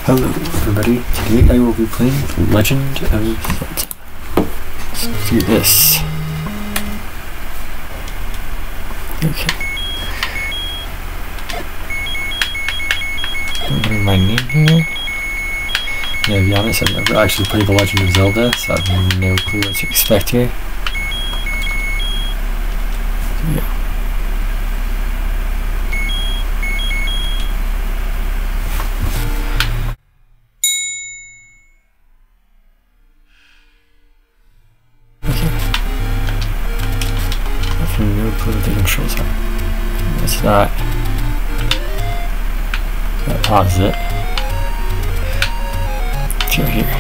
Hello everybody, today I will be playing Legend of Zelda. Let's do this. Okay. I'm getting my name here. Yeah, to be honest, I've never actually played The Legend of Zelda, so I have no clue what to expect here. Yeah. No clue what the controls are. What's that? Gotta pause it. Go here.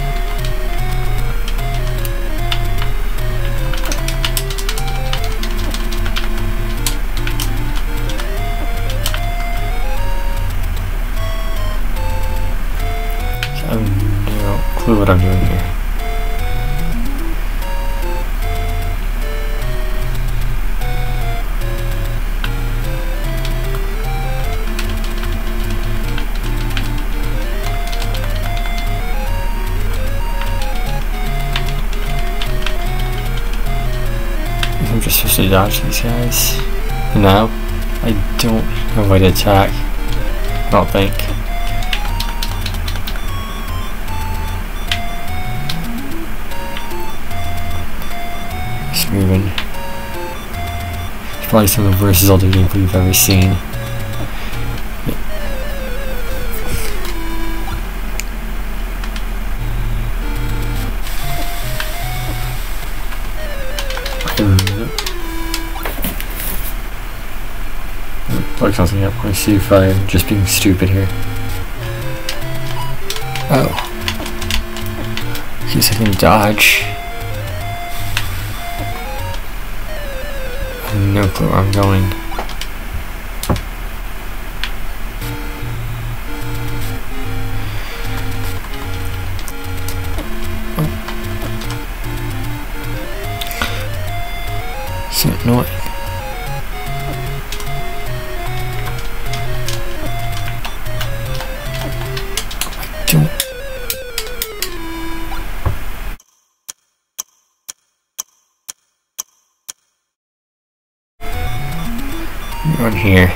I have no clue what I'm doing here. I'm just supposed to dodge these guys. No, I don't have a way to attack. I don't think. Just moving. It's probably some of the worst Zelda gameplay you've ever seen. Look something up. Let's see if I'm just being stupid here. Oh. Guess I can dodge. I have no clue where I'm going. Oh. So annoying. On here.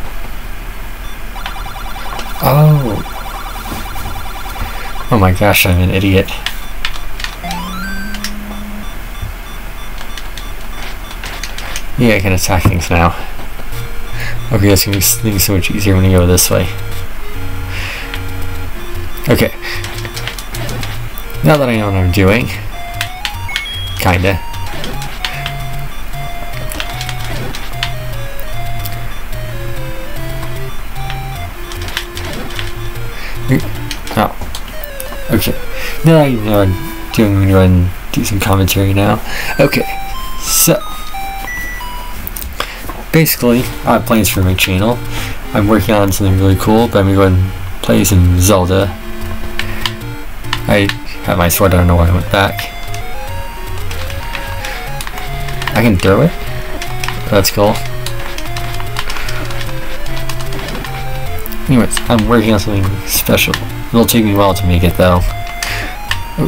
Oh. Oh my gosh, I'm an idiot. Yeah, I can attack things now. Okay, that's gonna make things so much easier when I go this way. Okay. Now that I know what I'm doing. Kinda. Oh. Okay. Now you know what I'm doing. I'm gonna go ahead and do some commentary now. Okay. So basically, I have plans for my channel. I'm working on something really cool, but I'm gonna go ahead and play some Zelda. I have my sword, I don't know why I went back. I can throw it? That's cool. Anyways, I'm working on something special. It'll take me a while to make it though. Oh.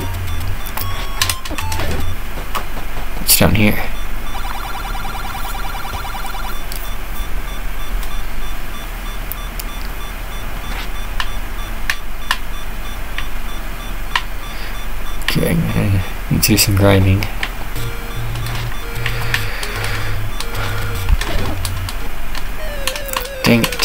What's down here? Okay, I'm gonna need to do some grinding. Dang it.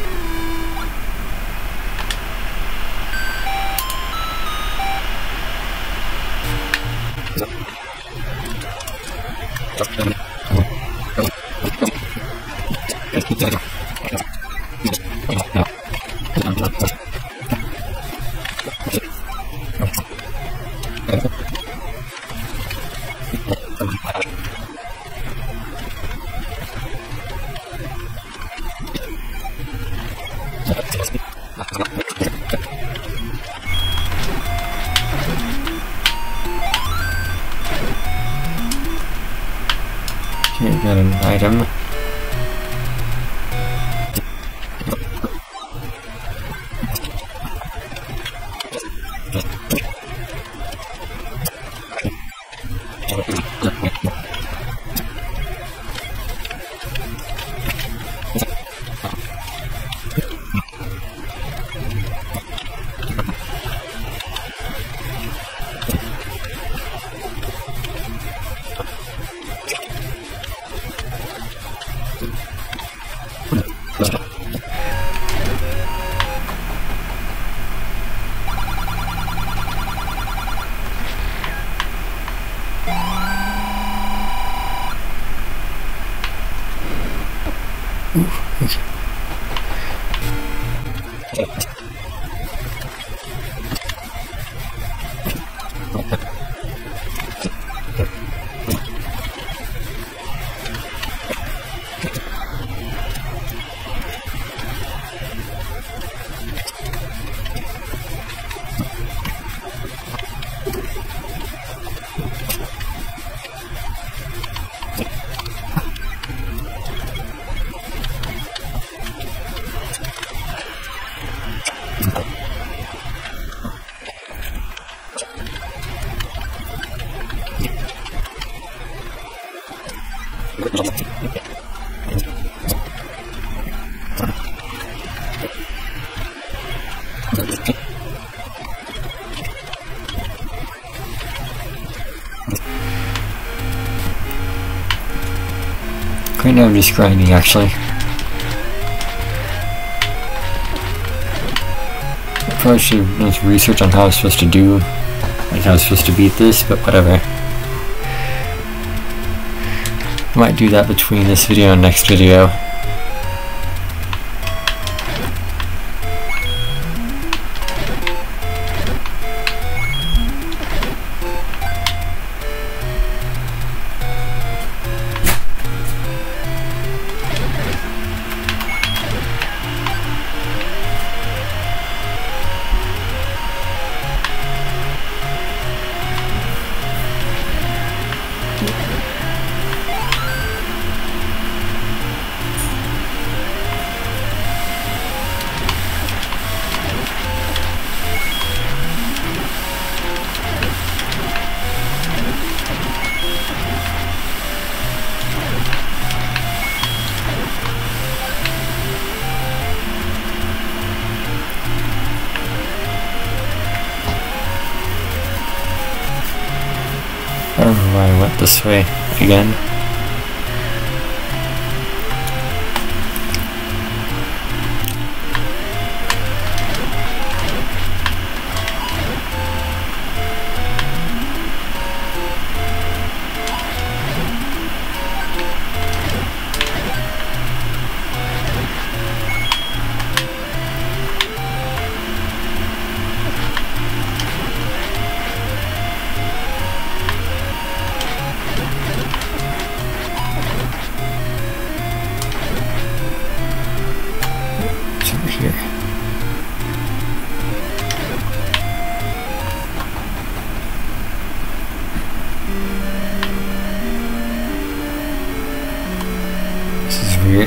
Okay, got an item. Right now I'm just grinding, actually. I probably should have done some research on how I was supposed to do, like how I was supposed to beat this, but whatever. I might do that between this video and next video. I don't know why I went this way again. Weird.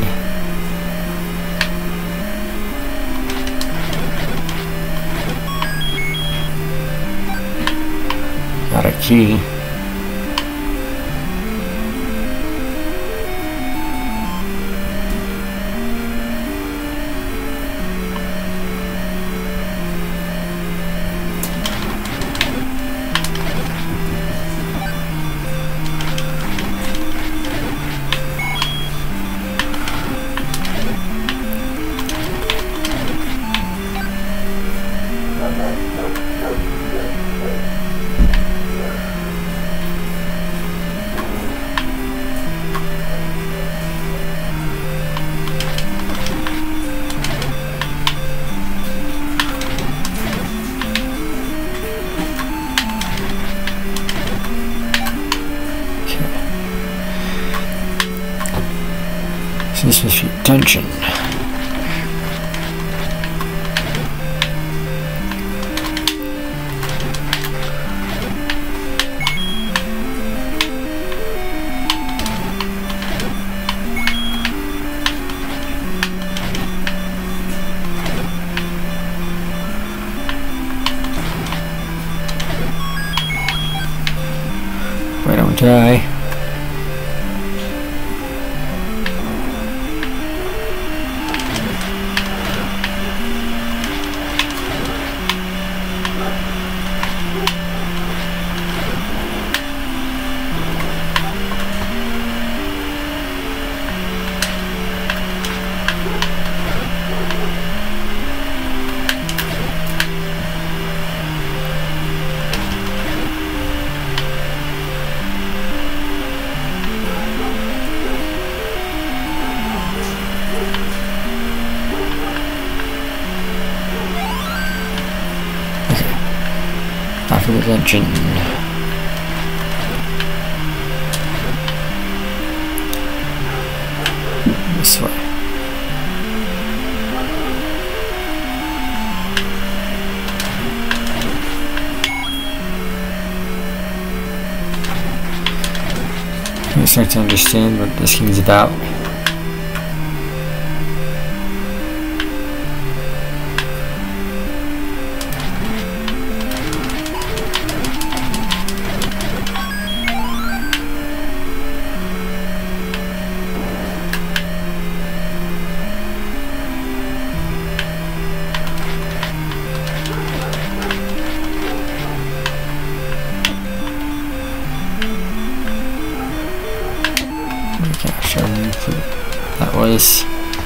Got a key. So this must be a dungeon. I don't die. Okay. After the dungeon. This way. I start to understand what this game's about. That was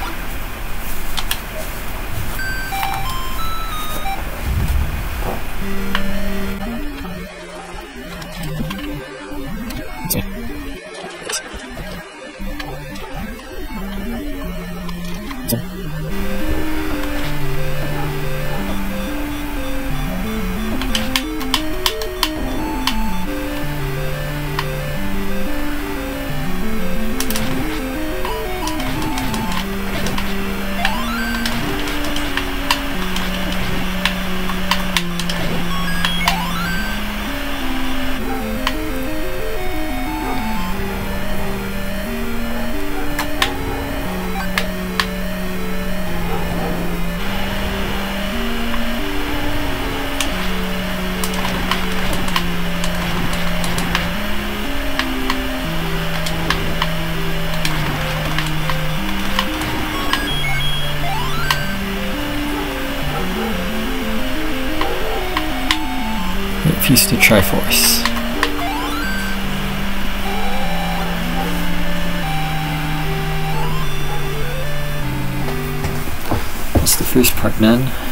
Refuse to Triforce. That's the first part done.